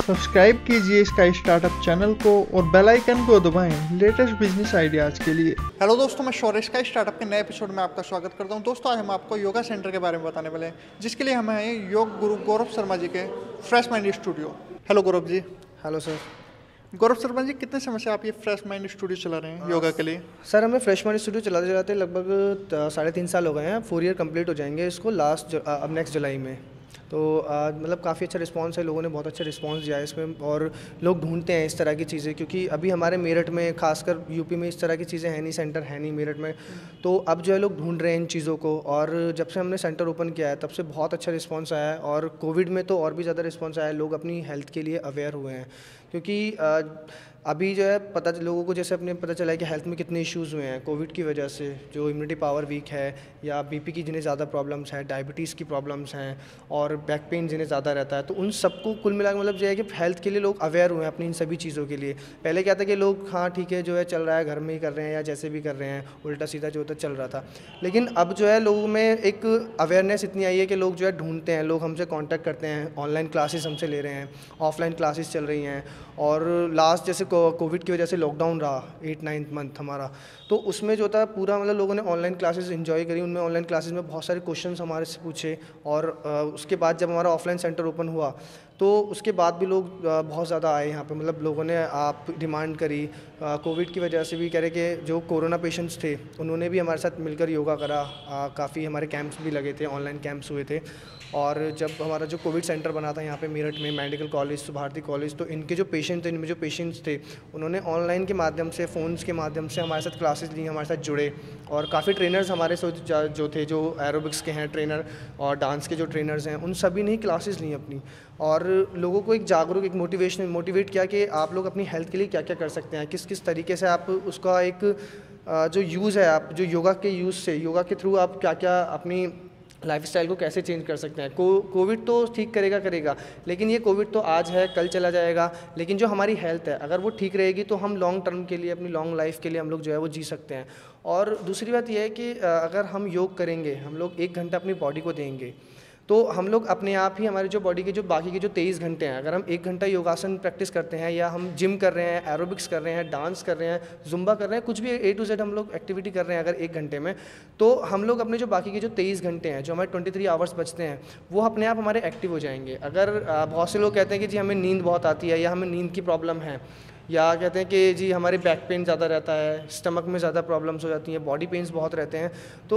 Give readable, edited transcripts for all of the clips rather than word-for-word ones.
Subscribe कीजिए sky startup channel को और बेल आइकन को दबाएं लेटेस्ट बिजनेस आइडियाज़ के लिए। हेलो दोस्तों, मैं शौर्य स्काई स्टार्टअप के नए एपिसोड में आपका स्वागत करता हूं। दोस्तों, आज हम आपको योगा सेंटर के बारे में बताने वाले हैं, जिसके लिए हम आए हैं योग गुरु गौरव शर्मा जी के fresh mind studio. Hello Gaurav ji. Hello sir. Gaurav Sharma ji, कितने समय से आप ये फ्रेश माइंड स्टूडियो चला रहे हैं योगा के लिए? सर, हमें फ्रेश माइंड स्टूडियो चलाते चलाते लगभग 3.5 साल हो गए हैं। 4 ईयर कंप्लीट हो जाएंगे इसको अब नेक्स्ट जुलाई में। तो मतलब काफ़ी अच्छा रिस्पांस है, लोगों ने बहुत अच्छा रिस्पांस दिया है इसमें, और लोग ढूंढते हैं इस तरह की चीज़ें, क्योंकि अभी हमारे मेरठ में, खासकर यूपी में, इस तरह की चीज़ें हैं नहीं, सेंटर है नहीं मेरठ में। तो अब जो है लोग ढूंढ रहे हैं इन चीज़ों को, और जब से हमने सेंटर ओपन किया है तब से बहुत अच्छा रिस्पांस आया है, और कोविड में तो और भी ज़्यादा रिस्पांस आया है। लोग अपनी हेल्थ के लिए अवेयर हुए हैं, क्योंकि अभी जो है लोगों को जैसे अपने पता चला है कि हेल्थ में कितने इश्यूज़ हुए हैं कोविड की वजह से, जो इम्यूनिटी पावर वीक है, या बीपी की जिन्हें ज़्यादा प्रॉब्लम्स हैं, डायबिटीज़ की प्रॉब्लम्स हैं, और बैक पेन जिन्हें ज़्यादा रहता है। तो उन सबको कुल मिला के मतलब जो है कि हेल्थ के लिए लोग अवेयर हुए हैं अपनी इन सभी चीज़ों के लिए। पहले क्या था कि लोग हाँ ठीक है जो है चल रहा है, घर में ही कर रहे हैं या जैसे भी कर रहे हैं, उल्टा सीधा जो होता चल रहा था। लेकिन अब जो है लोगों में एक अवेयरनेस इतनी आई है कि लोग जो है ढूंढते हैं, लोग हमसे कॉन्टैक्ट करते हैं, ऑनलाइन क्लासेस हमसे ले रहे हैं, ऑफलाइन क्लासेस चल रही हैं। और लास्ट जैसे कोविड की वजह से लॉकडाउन रहा 8-9 मंथ हमारा, तो उसमें जो था पूरा मतलब लोगों ने ऑनलाइन क्लासेस एंजॉय करी। उनमें ऑनलाइन क्लासेस में बहुत सारे क्वेश्चंस हमारे से पूछे, और उसके बाद जब हमारा ऑफलाइन सेंटर ओपन हुआ तो उसके बाद भी लोग बहुत ज़्यादा आए यहाँ पे। मतलब लोगों ने आप डिमांड करी, कोविड की वजह से भी कह रहे कि जो कोरोना पेशेंट्स थे उन्होंने भी हमारे साथ मिलकर योगा करा। काफ़ी हमारे कैंप्स भी लगे थे, ऑनलाइन कैंप्स हुए थे। और जब हमारा जो कोविड सेंटर बना था यहाँ पे मेरठ में, मेडिकल कॉलेज, सुभारती कॉलेज, तो इनके जो पेशेंट थे, इनमें जो पेशेंट्स थे, उन्होंने ऑनलाइन के माध्यम से, फ़ोन्स के माध्यम से हमारे साथ क्लासेस ली, हमारे साथ जुड़े। और काफ़ी ट्रेनर्स हमारे जो थे, जो एरोबिक्स के हैं ट्रेनर और डांस के जो ट्रेनर्स हैं, उन सभी ने क्लासेस ली अपनी, और लोगों को एक जागरूक, एक मोटिवेट किया कि आप लोग अपनी हेल्थ के लिए क्या क्या कर सकते हैं, किस किस तरीके से आप उसका एक जो यूज़ है, आप जो योगा के यूज़ से, योगा के थ्रू आप क्या क्या अपनी लाइफस्टाइल को कैसे चेंज कर सकते हैं। कोविड तो ठीक करेगा, लेकिन ये कोविड तो आज है, कल चला जाएगा। लेकिन जो हमारी हेल्थ है, अगर वो ठीक रहेगी तो हम लॉन्ग टर्म के लिए, अपनी लॉन्ग लाइफ के लिए हम लोग जो है वो जी सकते हैं। और दूसरी बात यह है कि अगर हम योग करेंगे, हम लोग 1 घंटा अपनी बॉडी को देंगे, तो हम लोग अपने आप ही हमारी जो बॉडी के जो बाकी के जो 23 घंटे हैं, अगर हम 1 घंटा योगासन प्रैक्टिस करते हैं, या हम जिम कर रहे हैं, एरोबिक्स कर रहे हैं, डांस कर रहे हैं, जुम्बा कर रहे हैं, कुछ भी A to Z हम लोग एक्टिविटी कर रहे हैं अगर 1 घंटे में, तो हम लोग अपने जो बाकी के जो 23 घंटे हैं, जो हमारे 23 आवर्स बचते हैं, वो अपने आप हमारे एक्टिव हो जाएंगे। अगर बहुत से लोग कहते हैं कि जी हमें नींद बहुत आती है, या हमें नींद की प्रॉब्लम है, या कहते हैं कि जी हमारे बैक पेन ज़्यादा रहता है, स्टमक में ज़्यादा प्रॉब्लम्स हो जाती हैं, बॉडी पेन्स बहुत रहते हैं, तो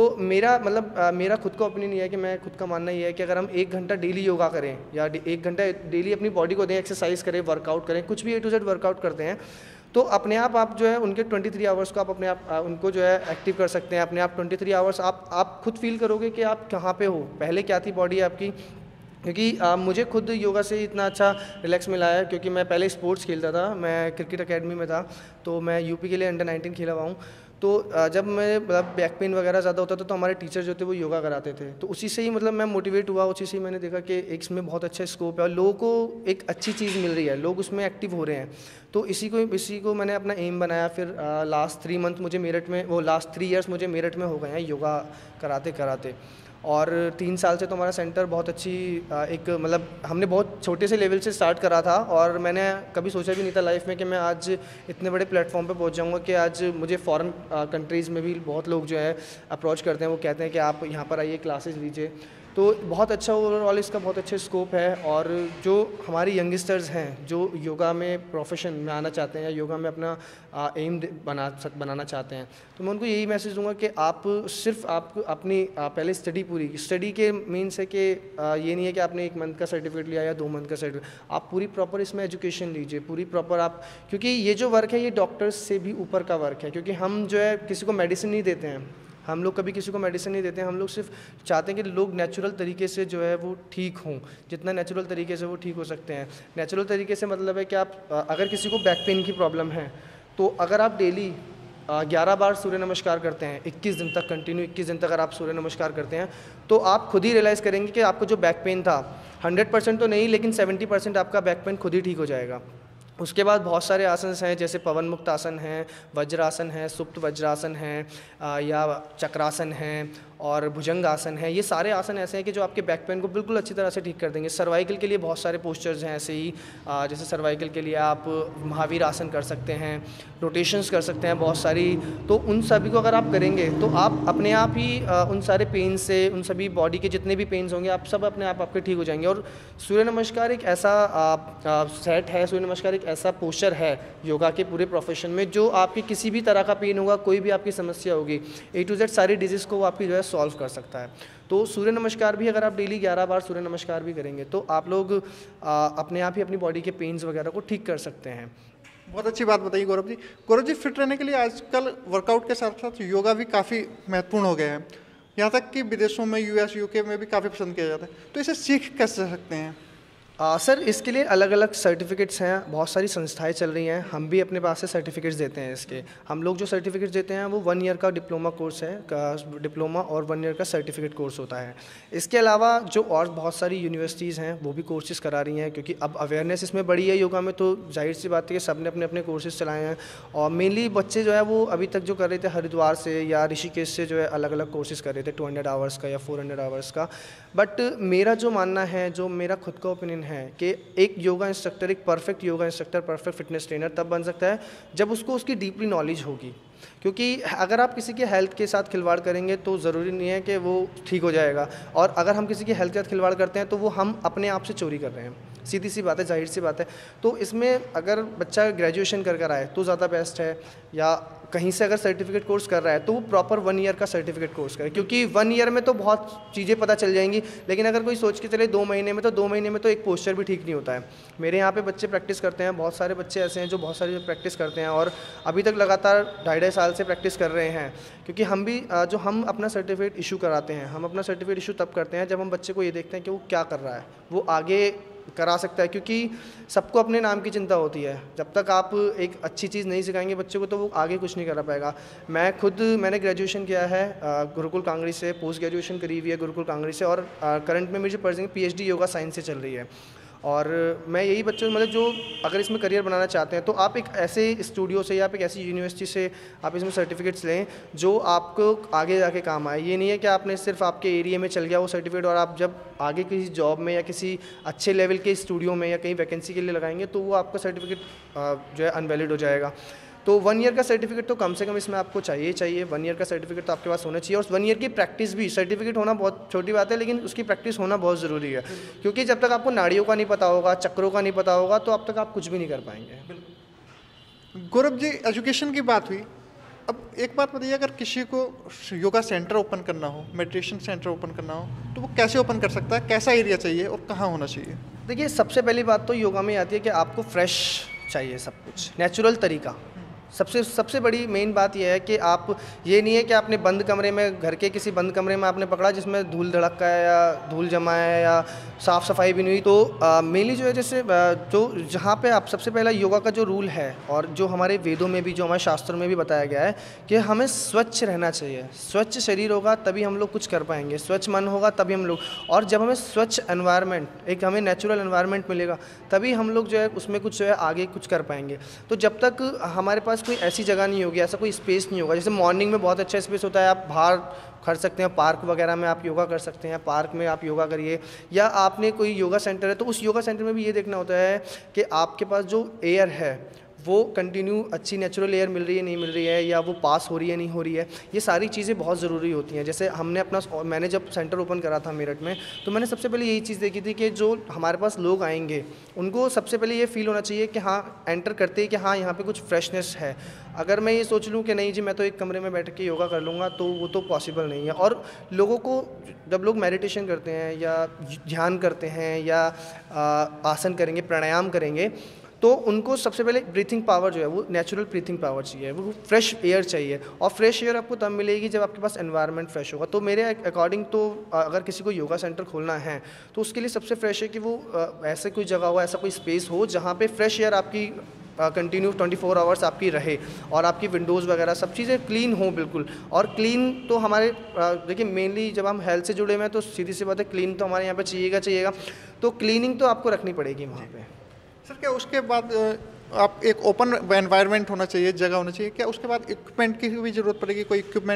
मेरा खुद का ओपिनियन ये है कि मैं खुद का मानना ये है कि अगर हम 1 घंटा डेली योगा करें, या 1 घंटा डेली अपनी बॉडी को दें, एक्सरसाइज करें, वर्कआउट करें, कुछ भी A to Z वर्कआउट करते हैं, तो अपने आप जो है उनके 23 आवर्स को आप अपने आप उनको जो है एक्टिव कर सकते हैं। अपने आप 23 आवर्स आप खुद फील करोगे कि आप कहाँ पे हो, पहले क्या थी बॉडी आपकी। क्योंकि मुझे खुद योगा से इतना अच्छा रिलैक्स मिला है, क्योंकि मैं पहले स्पोर्ट्स खेलता था, मैं क्रिकेट एकेडमी में था, तो मैं यूपी के लिए अंडर-19 खेला हुआ हूँ। तो जब मैं मतलब बैक पेन वगैरह ज़्यादा होता था, तो हमारे टीचर जो थे वो योगा कराते थे, तो उसी से ही मतलब मैं मोटिवेट हुआ, उसी से ही मैंने देखा कि इसमें बहुत अच्छा स्कोप है, और लोगों को एक अच्छी चीज़ मिल रही है, लोग उसमें एक्टिव हो रहे हैं। तो इसी को मैंने अपना एम बनाया। फिर लास्ट 3 मंथ मुझे मेरठ में, लास्ट 3 ईयर्स मुझे मेरठ में हो गए हैं योगा कराते कराते। और 3 साल से तो हमारा सेंटर बहुत अच्छी एक मतलब हमने बहुत छोटे से लेवल से स्टार्ट करा था, और मैंने कभी सोचा भी नहीं था लाइफ में कि मैं आज इतने बड़े प्लेटफॉर्म पे पहुंच जाऊंगा, कि आज मुझे फॉरेन कंट्रीज़ में भी बहुत लोग जो है अप्रोच करते हैं, वो कहते हैं कि आप यहाँ पर आइए, क्लासेस लीजिए। तो बहुत अच्छा ओवरऑल इसका बहुत अच्छा स्कोप है। और जो हमारी यंगस्टर्स हैं जो योगा में प्रोफेशन में आना चाहते हैं, या योगा में अपना एम बनाना चाहते हैं, तो मैं उनको यही मैसेज दूंगा कि आप सिर्फ आप अपनी पहले स्टडी के मीन्स है कि ये नहीं है कि आपने 1 मंथ का सर्टिफिकेट लिया या 2 मंथ का सर्टिफिकेट, आप पूरी प्रॉपर इसमें एजुकेशन लीजिए, पूरी प्रॉपर आप, क्योंकि ये जो वर्क है ये डॉक्टर्स से भी ऊपर का वर्क है। क्योंकि हम जो है किसी को मेडिसिन नहीं देते हैं, हम लोग कभी किसी को मेडिसिन नहीं देते हैं, हम लोग सिर्फ चाहते हैं कि लोग नेचुरल तरीके से जो है वो ठीक हों, जितना नेचुरल तरीके से वो ठीक हो सकते हैं। नेचुरल तरीके से मतलब है कि आप अगर किसी को बैक पेन की प्रॉब्लम है, तो अगर आप डेली 11 बार सूर्य नमस्कार करते हैं, 21 दिन तक कंटिन्यू 21 दिन तक अगर आप सूर्य नमस्कार करते हैं, तो आप खुद ही रियलाइज़ करेंगे कि आपको जो बैक पेन था 100% तो नहीं, लेकिन 70% आपका बैक पेन खुद ही ठीक हो जाएगा। उसके बाद बहुत सारे आसन हैं, जैसे पवन मुक्त आसन है, वज्रासन है, सुप्त वज्रासन है, या चक्रासन है, और भुजंग आसन है। ये सारे आसन ऐसे हैं कि जो आपके बैक पेन को बिल्कुल अच्छी तरह से ठीक कर देंगे। सर्वाइकल के लिए बहुत सारे पोस्चर्स हैं ऐसे ही, जैसे सर्वाइकल के लिए आप महावीर आसन कर सकते हैं, रोटेशंस कर सकते हैं बहुत सारी। तो उन सभी को अगर आप करेंगे तो आप अपने आप ही उन सारे पेन से, उन सभी बॉडी के जितने भी पेन्स होंगे आप सब अपने आप आपके ठीक हो जाएंगे। और सूर्य नमस्कार एक ऐसा सेट है, सूर्य नमस्कार एक ऐसा पोस्चर है योगा के पूरे प्रोफेशन में जो आपके किसी भी तरह का पेन होगा, कोई भी आपकी समस्या होगी, A to Z सारी डिजीज़ को वो आपकी जो है सॉल्व कर सकता है। तो सूर्य नमस्कार भी अगर आप डेली 11 बार सूर्य नमस्कार भी करेंगे तो आप लोग अपने आप ही अपनी बॉडी के पेन्स वगैरह को ठीक कर सकते हैं। बहुत अच्छी बात बताइए गौरव जी। गौरव जी, फिट रहने के लिए आजकल वर्कआउट के साथ साथ योगा भी काफ़ी महत्वपूर्ण हो गया है, यहाँ तक कि विदेशों में US UK में भी काफ़ी पसंद किया जाता है, तो इसे सीख कैसे सकते हैं? सर इसके लिए अलग अलग सर्टिफिकेट्स हैं, बहुत सारी संस्थाएं चल रही हैं, हम भी अपने पास से सर्टिफिकेट्स देते हैं इसके। हम लोग जो सर्टिफिकेट्स देते हैं वो 1 ईयर का डिप्लोमा कोर्स है, डिप्लोमा और 1 ईयर का सर्टिफिकेट कोर्स होता है। इसके अलावा जो और बहुत सारी यूनिवर्सिटीज़ हैं वो भी कोर्सेज़ करा रही हैं, क्योंकि अब अवेयरनेस इसमें बढ़ी है योगा में, तो जाहिर सी बात है कि सब ने अपने अपने कोर्सेज़ चलाए हैं। और मेनली बच्चे जो है वो अभी तक जो कर रहे थे हरिद्वार से या ऋषिकेश से जो है अलग अलग कोर्सेज़ कर रहे थे 200 आवर्स का या 400 आवर्स का। बट मेरा जो मानना है, जो मेरा खुद का ओपिनियन है कि एक योगा इंस्ट्रक्टर, एक perfect yoga instructor, perfect fitness trainer तब बन सकता है जब उसको उसकी डीपली नॉलेज होगी। क्योंकि अगर आप किसी के हेल्थ के साथ खिलवाड़ करेंगे तो ज़रूरी नहीं है कि वो ठीक हो जाएगा, और अगर हम किसी के हेल्थ के साथ खिलवाड़ करते हैं तो वो हम अपने आप से चोरी कर रहे हैं, सीधी सी बात है, जाहिर सी बात है। तो इसमें अगर बच्चा ग्रेजुएशन कर कर आए तो ज़्यादा बेस्ट है, या कहीं से अगर सर्टिफिकेट कोर्स कर रहा है तो वो प्रॉपर 1 ईयर का सर्टिफिकेट कोर्स करे, क्योंकि 1 ईयर में तो बहुत चीज़ें पता चल जाएंगी। लेकिन अगर कोई सोच के चले 2 महीने में, तो 2 महीने में तो एक पोस्चर भी ठीक नहीं होता है। मेरे यहाँ पे बच्चे प्रैक्टिस करते हैं, बहुत सारे बच्चे ऐसे हैं जो बहुत सारी प्रैक्टिस करते हैं और अभी तक लगातार 2.5 साल से प्रैक्टिस कर रहे हैं। क्योंकि हम भी जो हम अपना सर्टिफिकेट इशू कराते हैं, हम अपना सर्टिफिकेट इशू तब करते हैं जब हम बच्चे को ये देखते हैं कि वो क्या कर रहा है, वो आगे करा सकता है। क्योंकि सबको अपने नाम की चिंता होती है, जब तक आप एक अच्छी चीज़ नहीं सिखाएंगे बच्चे को तो वो आगे कुछ नहीं करा पाएगा। मैंने ग्रेजुएशन किया है गुरुकुल कांगड़ी से, पोस्ट ग्रेजुएशन करी हुई है गुरुकुल कांगड़ी से, और करंट में मेरी पर्सनल PhD योगा साइंस से चल रही है। और मैं यही बच्चों मतलब जो अगर इसमें करियर बनाना चाहते हैं तो आप एक ऐसे स्टूडियो से या आप एक ऐसी यूनिवर्सिटी से आप इसमें सर्टिफिकेट्स लें जो आपको आगे जाके काम आए। ये नहीं है कि आपने सिर्फ आपके एरिया में चल गया वो सर्टिफिकेट, और आप जब आगे किसी जॉब में या किसी अच्छे लेवल के स्टूडियो में या कहीं वैकेंसी के लिए लगाएंगे तो वो आपका सर्टिफिकेट जो है अनवैलिड हो जाएगा। तो 1 ईयर का सर्टिफिकेट तो कम से कम इसमें आपको चाहिए 1 ईयर का सर्टिफिकेट तो आपके पास होना चाहिए। और 1 ईयर की प्रैक्टिस भी, सर्टिफिकेट होना बहुत छोटी बात है लेकिन उसकी प्रैक्टिस होना बहुत ज़रूरी है, क्योंकि जब तक आपको नाड़ियों का नहीं पता होगा, चक्रों का नहीं पता होगा, तो अब तक आप कुछ भी नहीं कर पाएंगे। गौरव जी, एजुकेशन की बात हुई, अब एक बात बताइए, अगर किसी को योगा सेंटर ओपन करना हो, मेडिटेशन सेंटर ओपन करना हो, तो वो कैसे ओपन कर सकता है, कैसा एरिया चाहिए और कहाँ होना चाहिए? देखिए, सबसे पहली बात तो योगा में आती है कि आपको फ्रेश चाहिए, सब कुछ नेचुरल तरीका। सबसे बड़ी मेन बात यह है कि आप, ये नहीं है कि आपने बंद कमरे में, घर के किसी बंद कमरे में आपने पकड़ा जिसमें धूल धड़का है या धूल जमा है या साफ़ सफाई भी नहीं हुई। तो मेनली जो है, जैसे जो जहाँ पे आप, सबसे पहला योगा का जो रूल है और जो हमारे वेदों में भी, जो हमारे शास्त्रों में भी बताया गया है कि हमें स्वच्छ रहना चाहिए। स्वच्छ शरीर होगा तभी हम लोग कुछ कर पाएंगे, स्वच्छ मन होगा तभी हम लोग, और जब हमें स्वच्छ एनवायरनमेंट, एक हमें नेचुरल एनवायरनमेंट मिलेगा तभी हम लोग जो है उसमें कुछ जो है आगे कुछ कर पाएंगे। तो जब तक हमारे पास कोई ऐसी जगह नहीं होगी, ऐसा कोई स्पेस नहीं होगा, जैसे मॉर्निंग में बहुत अच्छा स्पेस होता है, आप बाहर कर सकते हैं, पार्क वगैरह में आप योगा कर सकते हैं, पार्क में आप योगा करिए, या आपने कोई योगा सेंटर है तो उस योगा सेंटर में भी ये देखना होता है कि आपके पास जो एयर है वो कंटिन्यू अच्छी नेचुरल एयर मिल रही है, नहीं मिल रही है, या वो पास हो रही है, नहीं हो रही है। ये सारी चीज़ें बहुत ज़रूरी होती हैं। जैसे मैंने जब सेंटर ओपन करा था मेरठ में, तो मैंने सबसे पहले यही चीज़ देखी थी कि जो हमारे पास लोग आएंगे उनको सबसे पहले ये फील होना चाहिए कि हाँ, एंटर करते ही कि हाँ, यहाँ पे कुछ फ्रेशनेस है। अगर मैं ये सोच लूँ कि नहीं जी मैं तो एक कमरे में बैठ के योगा कर लूँगा, तो वो तो पॉसिबल नहीं है। और लोगों को, जब लोग मेडिटेशन करते हैं या ध्यान करते हैं या आसन करेंगे, प्राणायाम करेंगे, तो उनको सबसे पहले ब्रीथिंग पावर जो है वो नेचुरल ब्रीथिंग पावर चाहिए, वो फ्रेश एयर चाहिए। और फ्रेश एयर आपको तब मिलेगी जब आपके पास एनवायरनमेंट फ्रेश होगा। तो मेरे अकॉर्डिंग तो अगर किसी को योगा सेंटर खोलना है तो उसके लिए सबसे फ्रेश है कि वो ऐसे कोई जगह हो, ऐसा कोई स्पेस हो जहाँ पे फ्रेश एयर आपकी कंटिन्यू 24 आवर्स आपकी रहे, और आपकी विंडोज़ वगैरह सब चीज़ें क्लीन हो बिल्कुल। और क्लीन तो हमारे देखिए, मेनली जब हम हेल्थ से जुड़े हुए हैं तो सीधी सी बात है, क्लीन तो हमारे यहाँ पे चाहिएगा। तो क्लीनिंग तो आपको रखनी पड़ेगी वहाँ पे। सर, क्या उसके बाद आप एक ओपन एनवायरनमेंट होना चाहिए, जगह होना चाहिए, क्या उसके बाद इक्विपमेंट की भी ज़रूरत पड़ेगी, कोई इक्विपमेंट्स?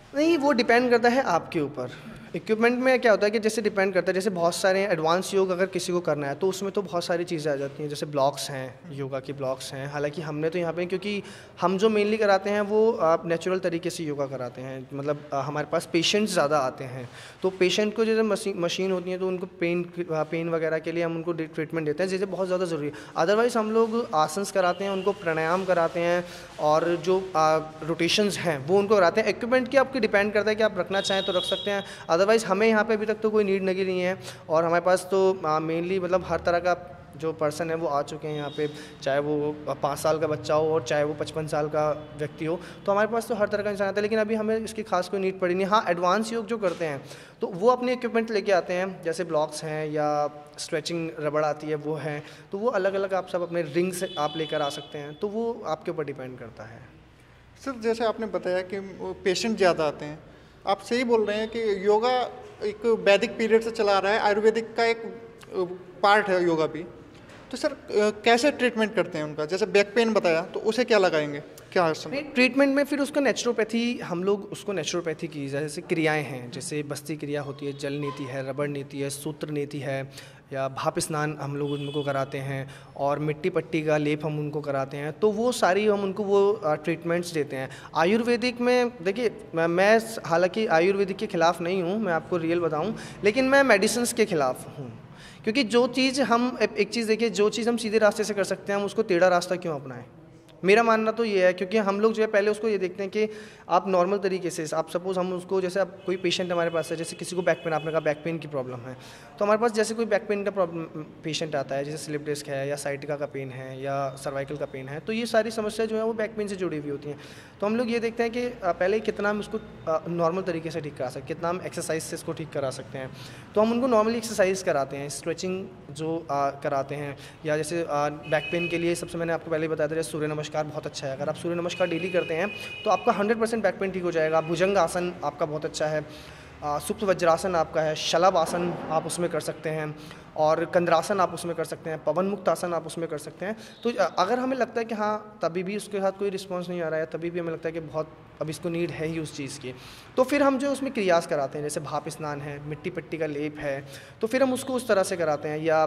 नहीं, वो डिपेंड करता है आपके ऊपर। इक्विपमेंट में क्या होता है कि जैसे डिपेंड करता है, जैसे बहुत सारे एडवांस योग अगर किसी को करना है तो उसमें तो बहुत सारी चीज़ें आ जाती हैं, जैसे ब्लॉक्स हैं, योगा के ब्लॉक्स हैं। हालांकि हमने तो यहाँ पे, क्योंकि हम जो मेनली कराते हैं वो आप नेचुरल तरीके से योगा कराते हैं, मतलब हमारे पास पेशेंट्स ज़्यादा आते हैं, तो पेशेंट को जैसे मशीन होती है तो उनको पेन वगैरह के लिए हम उनको ट्रीटमेंट देते हैं, जैसे बहुत ज़्यादा ज़रूरी है। अदरवाइज़ हम लोग आसन्स कराते हैं, उनको प्राणायाम कराते हैं, और जो रोटेशंस हैं वो उनको कराते हैं। इक्विपमेंट की आपके डिपेंड करता है कि आप रखना चाहें तो रख सकते हैं, अदरवाइज़ हमें यहाँ पे अभी तक तो कोई नीड लगी नहीं है। और हमारे पास तो मेनली मतलब हर तरह का जो पर्सन है वो आ चुके हैं यहाँ पे, चाहे वो 5 साल का बच्चा हो और चाहे वो 55 साल का व्यक्ति हो, तो हमारे पास तो हर तरह का इंसान आता है। लेकिन अभी हमें इसकी खास कोई नीड पड़ी नहीं। हाँ, एडवांस योग जो करते हैं तो वो अपने इक्विपमेंट लेके आते हैं, जैसे ब्लॉक्स हैं या स्ट्रेचिंग रबड़ आती है वो है, तो वो अलग अलग आप सब अपने रिंग से आप लेकर आ सकते हैं, तो वो आपके ऊपर डिपेंड करता है। सर, जैसे आपने बताया कि पेशेंट ज़्यादा आते हैं, आप सही बोल रहे हैं कि योगा एक वैदिक पीरियड से चला आ रहा है, आयुर्वेदिक का एक पार्ट है योगा भी। तो सर कैसे ट्रीटमेंट करते हैं उनका? जैसे बैक पेन बताया तो उसे क्या लगाएंगे, क्या है ट्रीटमेंट में? फिर उसका नेचुरोपैथी, हम लोग उसको नेचुरोपैथी की जैसे क्रियाएं हैं, जैसे बस्ती क्रिया होती है, जल नीति है, रबड़ नीति है, सूत्र नीति है, या भाप स्नान हम लोग उनको कराते हैं, और मिट्टी पट्टी का लेप हम उनको कराते हैं। तो वो सारी हम उनको वो ट्रीटमेंट्स देते हैं। आयुर्वेदिक में देखिए, मैं हालांकि आयुर्वेदिक के ख़िलाफ़ नहीं हूँ, मैं आपको रियल बताऊँ, लेकिन मैं मेडिसिन्स के ख़िलाफ़ हूँ। क्योंकि जो चीज़ हम, एक चीज़ देखिए, जो चीज़ हम सीधे रास्ते से कर सकते हैं हम उसको टेढ़ा रास्ता क्यों अपनाएं? मेरा मानना तो ये है, क्योंकि हम लोग जो है पहले उसको ये देखते हैं कि आप नॉर्मल तरीके से, आप सपोज़ हम उसको, जैसे आप कोई पेशेंट हमारे पास है, जैसे किसी को बैक पेन, आपने कहा बैक पेन की प्रॉब्लम है, तो हमारे पास जैसे कोई बैक पेन का प्रॉब्लम पेशेंट आता है, जैसे स्लिप डिस्क है या साइटिका का पेन है या सर्वाइकल का पेन है, तो ये सारी समस्या जो है वो बैक पेन से जुड़ी हुई होती हैं। तो हम लोग ये देखते हैं कि पहले कितना हम उसको नॉर्मल तरीके से ठीक करा सकते हैं, कितना हम एक्सरसाइज से इसको ठीक करा सकते हैं। तो हम उनको नॉर्मली एक्सरसाइज कराते हैं, स्ट्रेचिंग जो कराते हैं, या जैसे बैक पेन के लिए सबसे मैंने आपको पहले ही बताया था, जैसे सूर्य नमस्कार बहुत अच्छा है। अगर आप सूर्य नमस्कार डेली करते हैं तो आपका 100% बैक पेन ठीक हो जाएगा। भुजंग आसन आपका बहुत अच्छा है, सुप्त वज्रासन आपका है, शलभ आसन आप उसमें कर सकते हैं, और कंद्रासन आप उसमें कर सकते हैं, पवन मुक्त आसन आप उसमें कर सकते हैं। तो अगर हमें लगता है कि हाँ तभी भी उसके साथ कोई रिस्पांस नहीं आ रहा है, तभी भी हमें लगता है कि बहुत अब इसको नीड है ही उस चीज़ की, तो फिर हम जो उसमें क्रियास कराते हैं, जैसे भाप स्नान है, मिट्टी पट्टी का लेप है, तो फिर हम उसको उस तरह से कराते हैं। या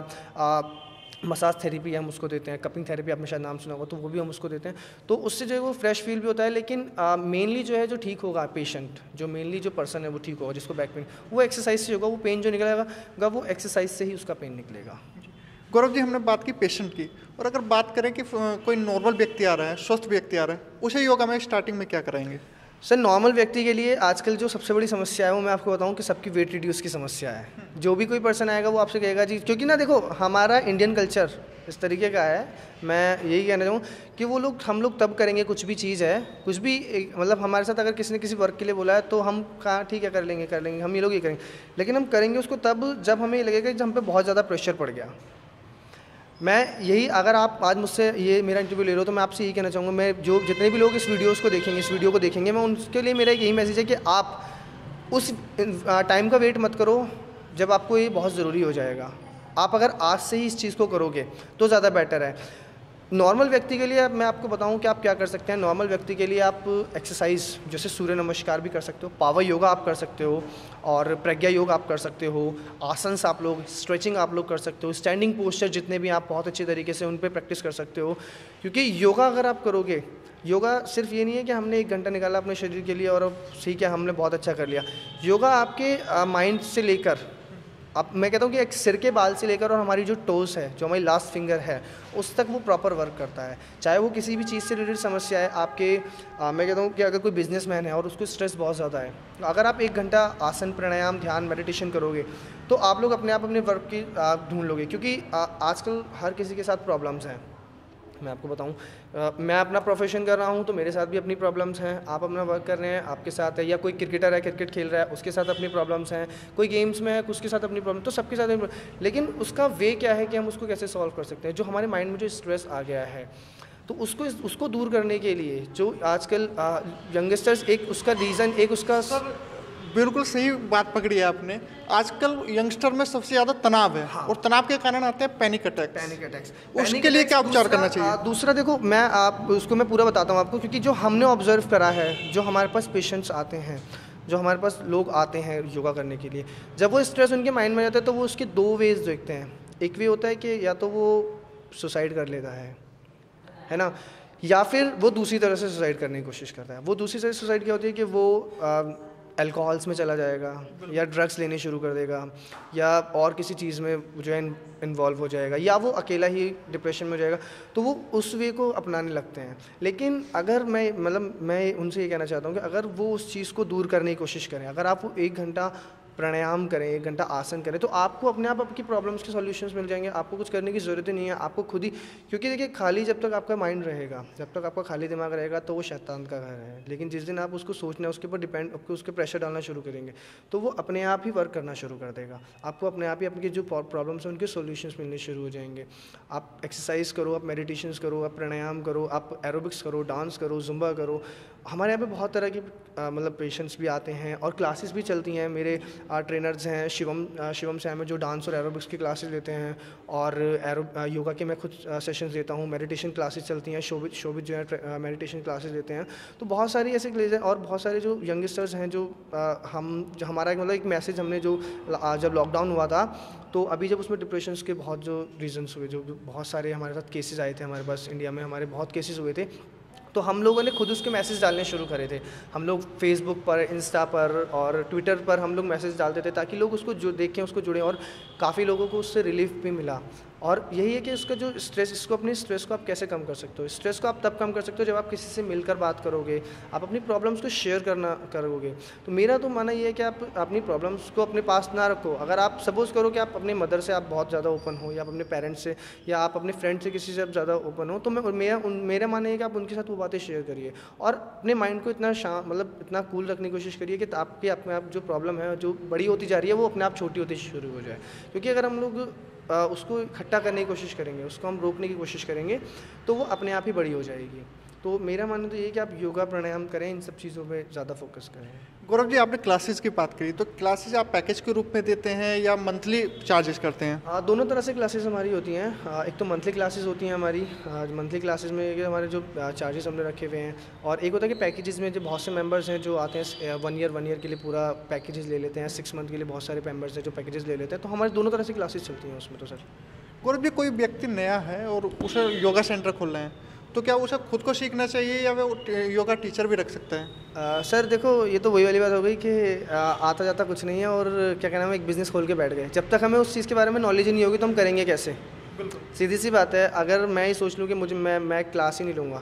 मसाज थेरेपी हम उसको देते हैं, कपिंग थेरेपी आपने शायद नाम सुना होगा, तो वो भी हम उसको देते हैं। तो उससे जो है वो फ्रेश फील भी होता है। लेकिन मेनली जो है जो ठीक होगा पेशेंट, जो मेनली जो पर्सन है वो ठीक होगा, जिसको बैक पेन, वो एक्सरसाइज से होगा। वो पेन जो निकलेगा वो एक्सरसाइज से ही उसका पेन निकलेगा। गौरव जी, हमने बात की पेशेंट की, और अगर बात करें कि कोई नॉर्मल व्यक्ति आ रहा है, स्वस्थ व्यक्ति आ रहा है, उसे योगा में स्टार्टिंग में क्या कराएंगे? सर, नॉर्मल व्यक्ति के लिए आजकल जो सबसे बड़ी समस्या है वो मैं आपको बताऊं कि सबकी वेट रिड्यूस की समस्या है। जो भी कोई पर्सन आएगा वो आपसे कहेगा जी, क्योंकि ना देखो हमारा इंडियन कल्चर इस तरीके का है, मैं यही कहना चाहूँ कि वो लोग, हम लोग तब करेंगे कुछ भी चीज़ है, कुछ भी मतलब हमारे साथ अगर किसी ने किसी वर्क के लिए बोला है तो हम कहा ठीक है कर लेंगे हम ये लोग ये करेंगे, लेकिन हम करेंगे उसको तब जब हमें ये लगेगा कि हम पे बहुत ज़्यादा प्रेशर पड़ गया। मैं यही, अगर आप आज मुझसे ये मेरा इंटरव्यू ले रहे हो तो मैं आपसे यही कहना चाहूँगा, मैं जो जितने भी लोग इस वीडियो को देखेंगे मैं उनके लिए मेरा यही मैसेज है कि आप उस टाइम का वेट मत करो जब आपको ये बहुत ज़रूरी हो जाएगा। आप अगर आज से ही इस चीज़ को करोगे तो ज़्यादा बेटर है। नॉर्मल व्यक्ति के लिए मैं आपको बताऊं कि आप क्या कर सकते हैं। नॉर्मल व्यक्ति के लिए आप एक्सरसाइज जैसे सूर्य नमस्कार भी कर सकते हो, पावर योगा आप कर सकते हो, और प्रज्ञा योग आप कर सकते हो, आसन्स आप लोग, स्ट्रेचिंग आप लोग कर सकते हो, स्टैंडिंग पोस्चर जितने भी आप बहुत अच्छे तरीके से उन पर प्रैक्टिस कर सकते हो। क्योंकि योगा अगर आप करोगे, योगा सिर्फ ये नहीं है कि हमने 1 घंटा निकाला अपने शरीर के लिए और अब ठीक है हमने बहुत अच्छा कर लिया। योगा आपके माइंड से लेकर, अब मैं कहता हूँ कि एक सिर के बाल से लेकर और हमारी जो टोस है, जो हमारी लास्ट फिंगर है, उस तक वो प्रॉपर वर्क करता है। चाहे वो किसी भी चीज़ से रिलेटेड समस्या है आपके, मैं कहता हूँ कि अगर कोई बिजनेसमैन है और उसको स्ट्रेस बहुत ज़्यादा है, अगर आप 1 घंटा आसन, प्राणायाम, ध्यान, मेडिटेशन करोगे तो आप लोग अपने आप अपने वर्क की ढूंढ लोगे। क्योंकि आजकल हर किसी के साथ प्रॉब्लम्स हैं। मैं आपको बताऊं, मैं अपना प्रोफेशन कर रहा हूं तो मेरे साथ भी अपनी प्रॉब्लम्स हैं, आप अपना वर्क कर रहे हैं आपके साथ है, या कोई क्रिकेटर है क्रिकेट खेल रहा है उसके साथ अपनी प्रॉब्लम्स हैं, कोई गेम्स में है उसके साथ अपनी प्रॉब्लम, तो सबके साथ। लेकिन उसका वे क्या है कि हम उसको कैसे सॉल्व कर सकते हैं। जो हमारे माइंड में जो स्ट्रेस आ गया है तो उसको दूर करने के लिए जो आजकल यंगस्टर्स, एक उसका रीज़न, एक उसका बिल्कुल सही बात पकड़ी है आपने। आजकल यंगस्टर में सबसे ज़्यादा तनाव है। हाँ। और तनाव के कारण आते हैं पैनिक अटैक्स। उसके लिए क्या उपचार करना चाहिए? दूसरा देखो, मैं पूरा बताता हूँ आपको, क्योंकि जो हमने ऑब्जर्व करा है, जो हमारे पास पेशेंट्स आते हैं जो हमारे पास लोग आते हैं योगा करने के लिए, जब वो स्ट्रेस उनके माइंड में जाता है तो वो उसके दो वेज देखते हैं। एक वे होता है कि या तो वो सुसाइड कर लेता है ना, या फिर वो दूसरी तरह से सुसाइड करने की कोशिश करता है। वो दूसरी तरह से सुसाइड क्या होती है कि वो अल्कोहल्स में चला जाएगा या ड्रग्स लेने शुरू कर देगा या और किसी चीज़ में जो है इन्वॉल्व हो जाएगा, या वो अकेला ही डिप्रेशन में हो जाएगा, तो वो उस वे को अपनाने लगते हैं। लेकिन अगर मैं उनसे ये कहना चाहता हूँ कि अगर वो उस चीज़ को दूर करने की कोशिश करें, अगर आप 1 घंटा प्राणायाम करें, 1 घंटा आसन करें, तो आपको अपने आप आपकी प्रॉब्लम्स के सॉल्यूशंस मिल जाएंगे। आपको कुछ करने की ज़रूरत ही नहीं है, आपको खुद ही, क्योंकि देखिए खाली जब तक आपका माइंड रहेगा, जब तक आपका खाली दिमाग रहेगा तो वो शैतान का घर है। लेकिन जिस दिन आप उसको सोचना, उसके ऊपर डिपेंड, आपको उसके प्रेशर डालना शुरू करेंगे तो वो अपने आप ही वर्क करना शुरू कर देगा। आपको अपने आप ही आपकी जो प्रॉब्लम्स हैं उनके सॉल्यूशंस मिलने शुरू हो जाएंगे। आप एक्सरसाइज करो, आप मेडिटेशंस करो, आप प्राणायाम करो, आप एरोबिक्स करो, डांस करो, जुम्बा करो। हमारे यहाँ पे बहुत तरह की पेशेंट्स भी आते हैं और क्लासेस भी चलती हैं। मेरे ट्रेनर्स हैं शिवम सैम है जो डांस और एरोबिक्स की क्लासेस लेते हैं, और योगा के मैं खुद सेशंस देता हूँ। मेडिटेशन क्लासेस चलती हैं, शोभित जो है मेडिटेशन क्लासेस देते हैं। तो बहुत सारी ऐसे क्लासेस हैं और बहुत सारे जो यंगस्टर्स हैं जो हमारा एक मैसेज हमने जो जब लॉकडाउन हुआ था तो अभी जब उसमें डिप्रेशंस के बहुत जो रीजंस हुए, जो बहुत सारे हमारे साथ केसेस आए थे, हमारे पास इंडिया में हमारे बहुत केसेस हुए थे, तो हम लोगों ने खुद उसके मैसेज डालने शुरू करे थे। हम लोग फेसबुक पर, इंस्टा पर और ट्विटर पर हम लोग मैसेज डालते थे ताकि लोग उसको जो देखें, उसको जुड़ें, और काफ़ी लोगों को उससे रिलीफ भी मिला। और यही है कि उसका जो स्ट्रेस, इसको अपनी स्ट्रेस को आप कैसे कम कर सकते हो। स्ट्रेस को आप तब कम कर सकते हो जब आप किसी से मिलकर बात करोगे, आप अपनी प्रॉब्लम्स को शेयर करोगे। तो मेरा तो मानना ये है कि आप अपनी प्रॉब्लम्स को अपने पास ना रखो। अगर आप सपोज़ करो कि आप अपनी मदर से आप बहुत ज़्यादा ओपन हो, या आप अपने पेरेंट्स से, या आप अपने फ्रेंड से किसी से आप ज़्यादा ओपन हो, तो मेरा मानना है कि आप उनके साथ वो बातें शेयर करिए और अपने माइंड को इतना इतना कूल रखने की कोशिश करिए कि आपके अपने आप जो प्रॉब्लम है जो बड़ी होती जा रही है वो अपने आप छोटी होती शुरू हो जाए। क्योंकि अगर हम लोग उसको इकट्ठा करने की कोशिश करेंगे, उसको हम रोकने की कोशिश करेंगे, तो वो अपने आप ही बड़ी हो जाएगी। तो मेरा मानना तो ये है कि आप योगा प्राणायाम करें, इन सब चीज़ों पे ज़्यादा फोकस करें। गौरव जी, आपने क्लासेस की बात करी, तो क्लासेस आप पैकेज के रूप में देते हैं या मंथली चार्जेस करते हैं? दोनों तरह से क्लासेस हमारी होती हैं। एक तो मंथली क्लासेस होती हैं हमारी। मंथली क्लासेस में हमारे जो चार्जेस हमने रखे हुए हैं, और एक होता है कि पैकेजेस में जो बहुत से मेंबर्स हैं जो आते हैं 1 ईयर के लिए पूरा पैकेजेस ले लेते हैं, 6 मंथ के लिए बहुत सारे मेंबर्स हैं जो पैकेजेस ले लेते हैं। तो हमारे दोनों तरह से क्लासेस चलती हैं उसमें। तो सर गौरव जी, कोई व्यक्ति नया है और उसे योगा सेंटर खोलना है, तो क्या उसे खुद को सीखना चाहिए या वो योगा टीचर भी रख सकता है? सर देखो, ये तो वही वाली बात हो गई कि आता जाता कुछ नहीं है, और क्या कहना है, एक बिज़नेस खोल के बैठ गए। जब तक हमें उस चीज़ के बारे में नॉलेज ही नहीं होगी तो हम करेंगे कैसे? बिल्कुल सीधी सी बात है। अगर मैं ही सोच लूँ कि मैं क्लास ही नहीं लूँगा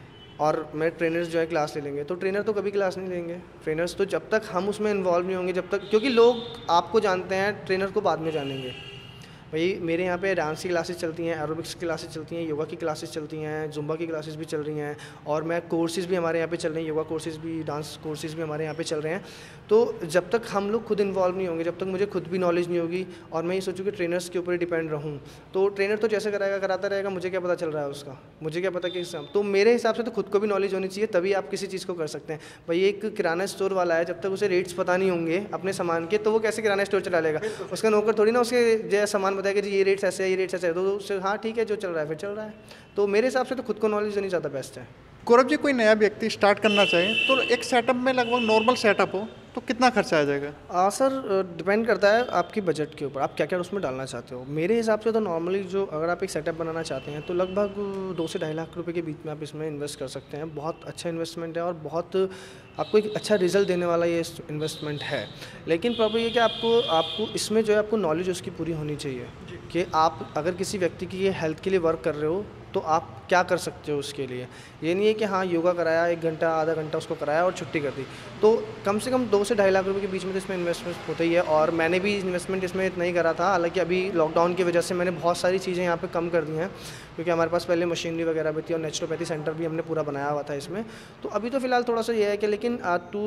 और मैं ट्रेनर्स जो है क्लास ले लेंगे, तो ट्रेनर तो कभी क्लास नहीं लेंगे। ट्रेनर्स तो जब तक हम उसमें इन्वॉल्व नहीं होंगे, जब तक, क्योंकि लोग आपको जानते हैं, ट्रेनर को बाद में जानेंगे। भाई मेरे यहाँ पे डांस की क्लासेस चलती हैं, एरोबिक्स की क्लासेस चलती हैं, योगा की क्लासेस चलती हैं, जुम्बा की क्लासेस भी चल रही हैं, और मैं कोर्सेज़ भी हमारे यहाँ पे चल रही हैं, योगा कोर्सेज़ भी, डांस कोर्सेज़ भी हमारे यहाँ पे चल रहे हैं। तो जब तक हम लोग खुद इन्वॉल्व नहीं होंगे, जब तक मुझे खुद भी नॉलेज नहीं होगी और मैं ये सोचूँ कि ट्रेनर्स के ऊपर ही डिपेंड रहूँ, तो ट्रेनर तो जैसे कराता रहेगा, मुझे क्या पता चल रहा है उसका, मुझे क्या पता कि तो मेरे हिसाब से तो खुद को भी नॉलेज होनी चाहिए, तभी आप किसी चीज़ को कर सकते हैं। भाई एक किराना स्टोर वाला है, जब तक उसे रेट्स पता नहीं होंगे अपने सामान के, तो वो कैसे किराना स्टोर चला लेगा? उसका नौकर थोड़ी ना उसके जो सामान बताएगा जी ये रेट्स ऐसे है, ये रेट्स ऐसे है, तो उससे हाँ ठीक है, जो चल रहा है फिर चल रहा है। तो मेरे हिसाब से तो खुद को नॉलेज होनी ज़्यादा बेस्ट है। गौरव जी, कोई नया व्यक्ति स्टार्ट करना चाहे तो एक सेटअप में लगभग नॉर्मल सेटअप हो तो कितना खर्चा आ जाएगा? सर डिपेंड करता है आपकी बजट के ऊपर, आप क्या क्या उसमें डालना चाहते हो। मेरे हिसाब से तो नॉर्मली जो अगर आप एक सेटअप बनाना चाहते हैं तो लगभग 2 से 2.5 लाख रुपए के बीच में आप इसमें इन्वेस्ट कर सकते हैं। बहुत अच्छा इन्वेस्टमेंट है और बहुत आपको एक अच्छा रिजल्ट देने वाला ये इन्वेस्टमेंट है। लेकिन प्रॉब्लम ये कि आपको इसमें जो है आपको नॉलेज उसकी पूरी होनी चाहिए कि आप अगर किसी व्यक्ति की हेल्थ के लिए वर्क कर रहे हो तो आप क्या कर सकते हो उसके लिए। ये नहीं है कि हाँ योगा कराया, 1 घंटा आधा घंटा उसको कराया और छुट्टी कर दी। तो कम से कम 2 से 2.5 लाख रुपए के बीच में तो इसमें इन्वेस्टमेंट होता ही है। और मैंने भी इन्वेस्टमेंट इसमें इतना ही करा था, हालांकि अभी लॉकडाउन की वजह से मैंने बहुत सारी चीज़ें यहाँ पे कम कर दी हैं, क्योंकि हमारे पास पहले मशीनरी वगैरह भी थी और नेचुरोपैथी सेंटर भी हमने पूरा बनाया हुआ था इसमें। तो अभी तो फिलहाल थोड़ा सा ये है कि लेकिन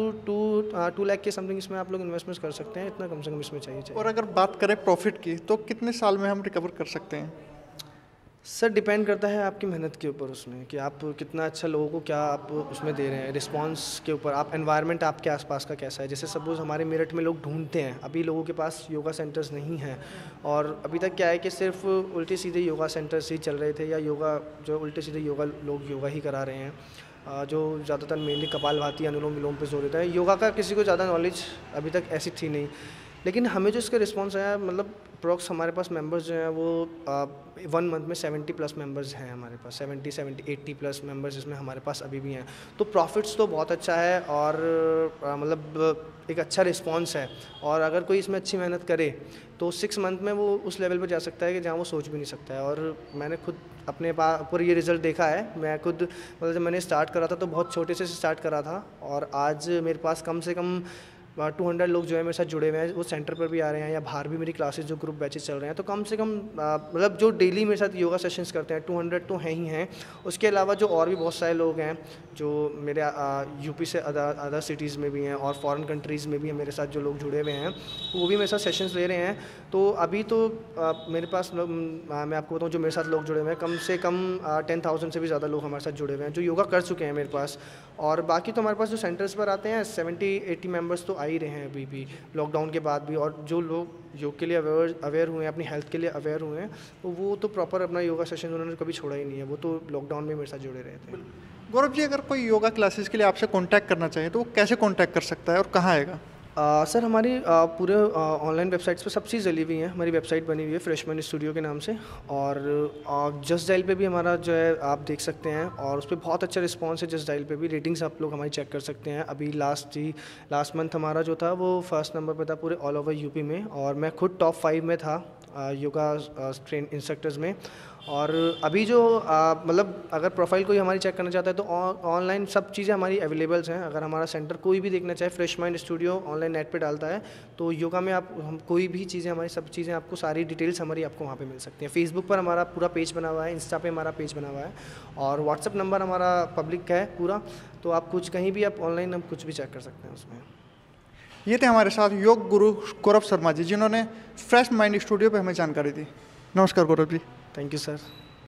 2 लाख के समथिंग इसमें आप लोग इन्वेस्टमेंट कर सकते हैं, इतना कम से कम इसमें चाहिए। और अगर बात करें प्रॉफिट की, तो कितने साल में हम रिकवर कर सकते हैं? सर डिपेंड करता है आपकी मेहनत के ऊपर, उसमें कि आप कितना अच्छा लोगों को क्या आप उसमें दे रहे हैं, रिस्पांस के ऊपर, आप एनवायरनमेंट आपके आसपास का कैसा है। जैसे सपोज़ हमारे मेरठ में लोग ढूंढते हैं, अभी लोगों के पास योगा सेंटर्स नहीं हैं, और अभी तक क्या है कि सिर्फ उल्टे सीधे योगा सेंटर्स ही चल रहे थे, या योगा जो उल्टे सीधे योगा लोग योगा ही करा रहे हैं। जो ज़्यादातर मेनली कपालभाति, अनुलोम विलोम पे जोर देता है। योगा का किसी को ज़्यादा नॉलेज अभी तक ऐसी थी नहीं, लेकिन हमें जो इसका रिस्पॉन्स आया, मतलब अप्रॉक्स हमारे पास मेंबर्स जो हैं वो 1 मंथ में 70+ मेंबर्स हैं हमारे पास, 80+ मेंबर्स इसमें हमारे पास अभी भी हैं। तो प्रॉफिट्स तो बहुत अच्छा है और मतलब एक अच्छा रिस्पॉन्स है, और अगर कोई इसमें अच्छी मेहनत करे तो 6 मंथ में वो उस लेवल पर जा सकता है कि जहाँ वो सोच भी नहीं सकता है। और मैंने खुद अपने ऊपर ये रिज़ल्ट देखा है। मैं खुद मतलब जब मैंने स्टार्ट करा था तो बहुत छोटे से स्टार्ट करा था, और आज मेरे पास कम से कम 200 लोग जो है मेरे साथ जुड़े हुए हैं, वो सेंटर पर भी आ रहे हैं या बाहर भी मेरी क्लासेस जो ग्रुप बैचेस चल रहे हैं। तो कम से कम मतलब जो डेली मेरे साथ योगा सेशंस करते हैं 200 तो हैं ही हैं। उसके अलावा जो और भी बहुत सारे लोग हैं जो मेरे यूपी से अदर सिटीज़ में भी हैं और फॉरेन कंट्रीज़ में भी मेरे साथ जो लोग जुड़े हुए हैं, वो भी मेरे साथ सेशंस ले रहे हैं। तो अभी तो मेरे पास मैं आपको बताऊँ, जो मेरे साथ लोग जुड़े हुए हैं कम से कम 10,000 से भी ज़्यादा लोग हमारे साथ जुड़े हुए हैं जो योगा कर चुके हैं मेरे पास। और बाकी तो हमारे पास जो सेंटर्स पर आते हैं 70-80 मेंबर्स तो आ ही रहे हैं अभी भी, लॉकडाउन के बाद भी। और जो लोग योग के लिए अवेयर हुए हैं, अपनी हेल्थ के लिए अवेयर हुए हैं, तो वो तो प्रॉपर अपना योगा सेशन उन्होंने कभी छोड़ा ही नहीं है, वो तो लॉकडाउन में मेरे साथ जुड़े रहे थे। गौरव जी, अगर कोई योगा क्लासेस के लिए आपसे कांटेक्ट करना चाहे तो वो कैसे कांटेक्ट कर सकता है और कहाँ आएगा? सर हमारी पूरे ऑनलाइन वेबसाइट्स पे सब चीज़ डली हुई है। हमारी वेबसाइट बनी हुई है फ्रेशमैन स्टूडियो के नाम से, और जस्ट डायल पे भी हमारा जो है आप देख सकते हैं, और उस पर बहुत अच्छा रिस्पांस है। जस्ट डायल पे भी रेटिंग्स आप लोग हमारी चेक कर सकते हैं। अभी लास्ट मंथ हमारा जो था वो 1st नंबर पे था पूरे ऑल ओवर यूपी में, और मैं खुद टॉप 5 में था योगा ट्रेन इंस्ट्रक्टर्स में। और अभी जो मतलब अगर प्रोफाइल कोई हमारी चेक करना चाहता है तो ऑनलाइन सब चीज़ें हमारी अवेलेबल्स हैं। अगर हमारा सेंटर कोई भी देखना चाहे, fresh mind studio online net पे डालता है तो योगा में हम कोई भी चीज़ें, हमारी सब चीज़ें आपको, सारी डिटेल्स हमारी आपको वहाँ पे मिल सकती हैं। फेसबुक पर हमारा पूरा पेज बना हुआ है, इंस्टा पे हमारा पेज बना हुआ है, और व्हाट्सअप नंबर हमारा पब्लिक है पूरा। तो आप कुछ कहीं भी आप ऑनलाइन हम कुछ भी चेक कर सकते हैं उसमें। ये थे हमारे साथ योग गुरु गौरव शर्मा जी, जिन्होंने फ्रेश माइंड स्टूडियो पे हमें जानकारी दी। नमस्कार Gaurav ji. Thank you sir.